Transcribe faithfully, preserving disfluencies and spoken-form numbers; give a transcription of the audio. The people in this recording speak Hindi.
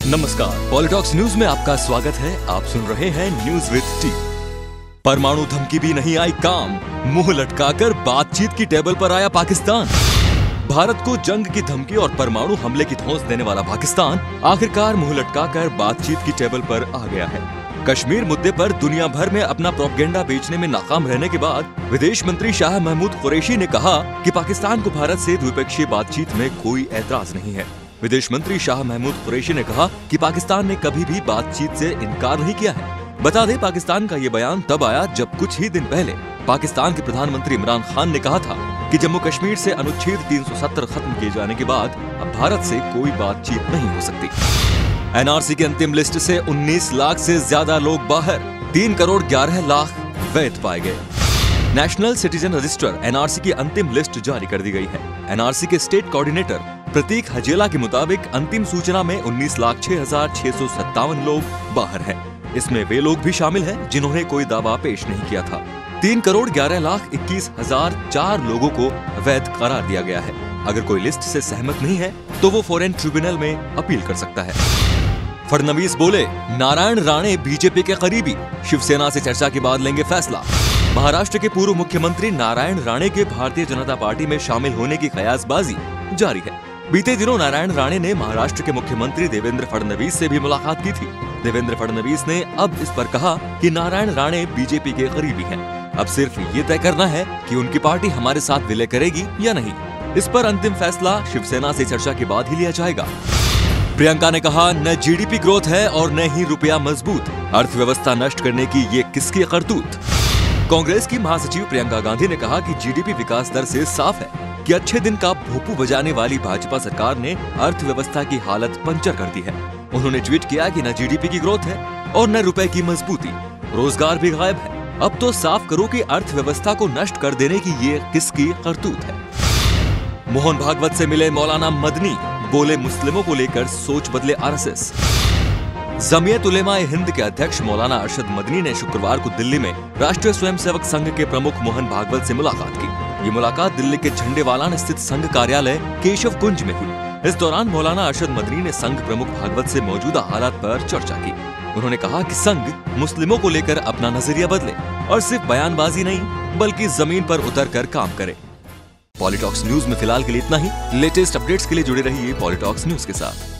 नमस्कार, पॉलिटॉक्स न्यूज में आपका स्वागत है। आप सुन रहे हैं न्यूज विद टी। परमाणु धमकी भी नहीं आई काम, मुंह लटकाकर बातचीत की टेबल पर आया पाकिस्तान। भारत को जंग की धमकी और परमाणु हमले की धौंस देने वाला पाकिस्तान आखिरकार मुंह लटकाकर बातचीत की टेबल पर आ गया है। कश्मीर मुद्दे पर दुनिया भर में अपना प्रोपेगेंडा बेचने में नाकाम रहने के बाद विदेश मंत्री शाह महमूद कुरैशी ने कहा कि पाकिस्तान को भारत से द्विपक्षीय बातचीत में कोई ऐतराज नहीं है। विदेश मंत्री शाह महमूद कुरैशी ने कहा कि पाकिस्तान ने कभी भी बातचीत से इनकार नहीं किया है। बता दें, पाकिस्तान का ये बयान तब आया जब कुछ ही दिन पहले पाकिस्तान के प्रधानमंत्री इमरान खान ने कहा था कि जम्मू कश्मीर से अनुच्छेद तीन सौ सत्तर खत्म किए जाने के बाद अब भारत से कोई बातचीत नहीं हो सकती। एन आर सी की अंतिम लिस्ट से उन्नीस लाख से ज्यादा लोग बाहर, तीन करोड़ ग्यारह लाख वैध पाए गए। National citizen register N R C की अंतिम लिस्ट जारी कर दी गई है। एन आर सी के स्टेट कोऑर्डिनेटर प्रतीक हजेला के मुताबिक अंतिम सूचना में उन्नीस लाख छह हजार छह सौ सत्तावन लोग बाहर हैं। इसमें वे लोग भी शामिल हैं जिन्होंने कोई दावा पेश नहीं किया था। तीन करोड़ ग्यारह लाख इक्कीस हजार चार लोगों को वैध करार दिया गया है। अगर कोई लिस्ट से सहमत नहीं है तो वो फॉरेन ट्रिब्यूनल में अपील कर सकता है। फडणवीस बोले, नारायण राणे बीजेपी के करीबी, शिवसेना से चर्चा के बाद लेंगे फैसला। महाराष्ट्र के पूर्व मुख्यमंत्री नारायण राणे के भारतीय जनता पार्टी में शामिल होने की कयासबाजी जारी है। बीते दिनों नारायण राणे ने महाराष्ट्र के मुख्यमंत्री देवेंद्र फडणवीस से भी मुलाकात की थी। देवेंद्र फडणवीस ने अब इस पर कहा कि नारायण राणे बीजेपी के करीबी हैं। अब सिर्फ ये तय करना है कि उनकी पार्टी हमारे साथ विलय करेगी या नहीं। इस पर अंतिम फैसला शिवसेना से चर्चा के बाद ही लिया जाएगा। प्रियंका ने कहा, न जी डी पी ग्रोथ है और न ही रुपया मजबूत, अर्थव्यवस्था नष्ट करने की ये किसकी करतूत। कांग्रेस की महासचिव प्रियंका गांधी ने कहा कि जी डी पी विकास दर से साफ है कि अच्छे दिन का भोपू बजाने वाली भाजपा सरकार ने अर्थव्यवस्था की हालत पंचर कर दी है। उन्होंने ट्वीट किया कि न जी डी पी की ग्रोथ है और न रुपए की मजबूती, रोजगार भी गायब है। अब तो साफ करो कि अर्थव्यवस्था को नष्ट कर देने की ये किसकी करतूत है। मोहन भागवत से मिले मौलाना मदनी, बोले मुस्लिमों को लेकर सोच बदले R S S. Jamiat Ulema-e Hind के अध्यक्ष मौलाना अरशद मदनी ने शुक्रवार को दिल्ली में राष्ट्रीय स्वयंसेवक संघ के प्रमुख मोहन भागवत से मुलाकात की। ये मुलाकात दिल्ली के झंडेवालान स्थित संघ कार्यालय केशव कुंज में हुई। इस दौरान मौलाना अरशद मदनी ने संघ प्रमुख भागवत से मौजूदा हालात पर चर्चा की। उन्होंने कहा कि संघ मुस्लिमों को लेकर अपना नजरिया बदले और सिर्फ बयानबाजी नहीं बल्कि जमीन पर उतर कर काम करे। पॉलिटॉक्स न्यूज में फिलहाल के लिए इतना ही। लेटेस्ट अपडेट्स के लिए जुड़े रहिए पॉलिटॉक्स न्यूज के साथ।